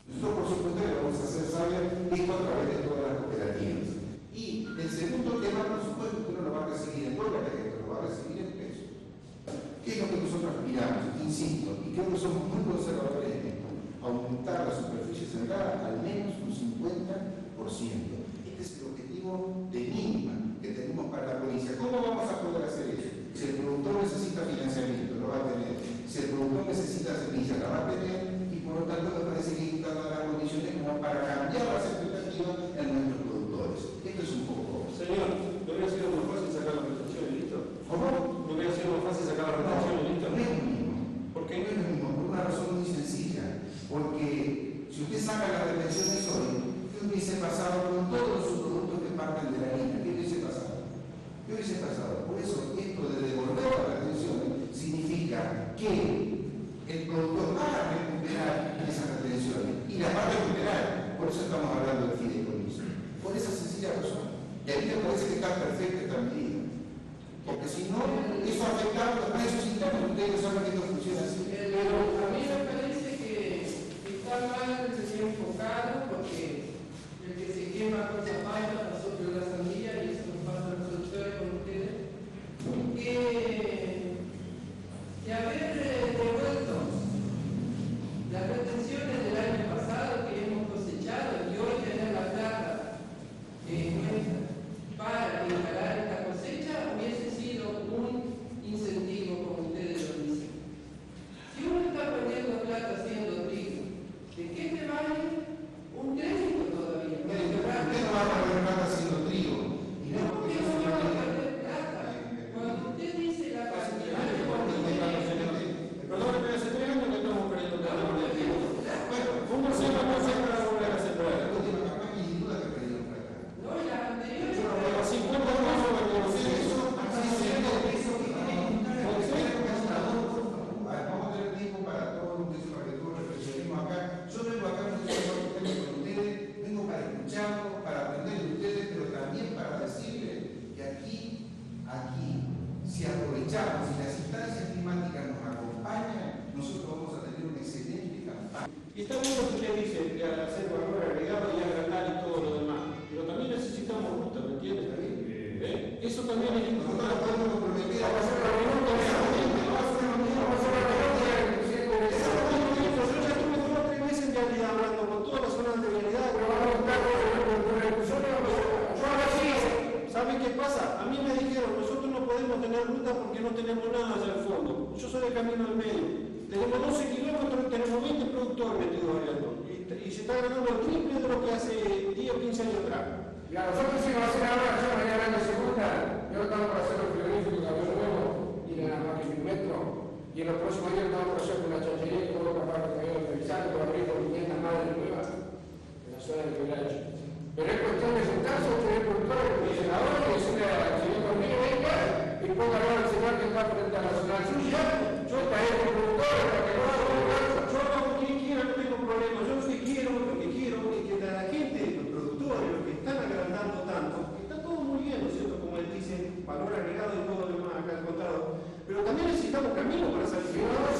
Nosotros, por supuesto, le vamos a hacer saber esto a través de todas las cooperativas. Y el segundo tema, por supuesto, que uno lo va a recibir en dólares, que lo va a recibir en pesos. ¿Qué es lo que nosotros aspiramos? Insisto, y creo que somos muy conservadores en esto, aumentar la superficie sembrada al menos un 50%. Este es el objetivo de mínima que tenemos para la provincia. ¿Cómo vamos a poder hacer eso? Si el productor necesita financiamiento, lo va a tener. Si el productor necesita semilla, la va a tener. Y por lo tanto, me parece que hay que dar las condiciones como para cambiar las expectativas en nuestros productores. Esto es un poco. Señor, ¿no hubiera sido más fácil sacar la prestación y listo? ¿Cómo? ¿No hubiera sido más fácil sacar la prestación y listo? No es lo mismo. ¿Por qué? No es lo mismo, por una razón muy sencilla. Porque si usted saca las retenciones hoy, ¿qué hubiese pasado con todos sus productos que parten de la línea? ¿Qué hubiese pasado? ¿Qué hubiese pasado? Por eso, esto de devolver las retenciones significa que el productor va a recuperar esas retenciones y las va a recuperar. Por eso estamos hablando del fideicomiso. Por esa sencilla razón. Y a mí me parece que está perfecta esta medida. Porque si no, eso afecta a los precios internos. Ustedes saben que esto funciona así. Pero a mí me parece que está mal que se enfocado porque el que se quema con zapallo pasó por la sandía y eso nos pasa a los productores con ustedes. Que haber devuelto las retenciones del año pasado que hemos cosechado y hoy tener la plata nuestra para encarar esta cosecha hubiese sido un incentivo, como ustedes lo dicen. Si uno está perdiendo plata haciendo trigo, ¿de qué te vale un crédito todavía? Usted no va a perder plata haciendo trigo. Y no ¿Por porque qué yo no soy va a trigo. perder plata? Cuando usted dice la cantidad de Perdón, pero hace 3 años que estamos perdiendo plata con el trigo. Bueno, ¿Cómo se va a hacer para volver a sembrar? la última campaña y duda que perdieron plata. no, y las anteriores. Pero 50 años no me conocen eso. Vamos a tener tiempo para todo, para que todos reflexionemos acá. Yo vengo acá no estoy solo con ustedes, vengo para escucharlos, para aprender de ustedes, pero también para decirles que aquí, si aprovechamos, si las instancias climáticas nos acompañan, nosotros vamos a tener una excelente campaña. Y está bien lo que usted dice, de hacer valor agregado y agrandar y todo lo demás. Pero también necesitamos ruta, ¿me entiendes? Eso también es Nosotros importante. podemos comprometer a Vamos a hacer la reunión con esa gente. Vamos a hacer la reunión con esa gente. Yo ya estuve 2 o 3 meses en realidad hablando con todas las zonas de realidad. ¿Saben qué pasa? A mí me dijeron, nosotros no podemos tener ruta porque no tenemos nada allá al fondo. Yo soy del camino del medio. Tenemos 12 kilómetros y tenemos 20 productores metidos arriba. Y se está ganando el triple de lo que hace 10 o 15 años atrás. Ya, nosotros hicimos hacer ahora, yo venía hablando de segunda, yo estamos para hacer los frigoríficos, camión nuevo y la maquinimetro. Y en los próximos días estamos para hacer con la chanchería y todo para que vayan revisando, para abrir por 500 madres nuevas en la zona del quebracho. Pero es cuestión de sentarse, ustedes productores, como dicen ahora, y decirle al señor conmigo, venga, y póngalo al señor que está frente a la zona suya, yo traeré con productores para que no haga un caso. Yo hago quien quiera, no tengo problema. Yo lo que quiero es que la gente, los productores, los que están agrandando tanto, que está todo muy bien, ¿no es cierto? Como él dice, valor agregado y todo lo demás acá al contado. Pero también necesitamos camino para salir.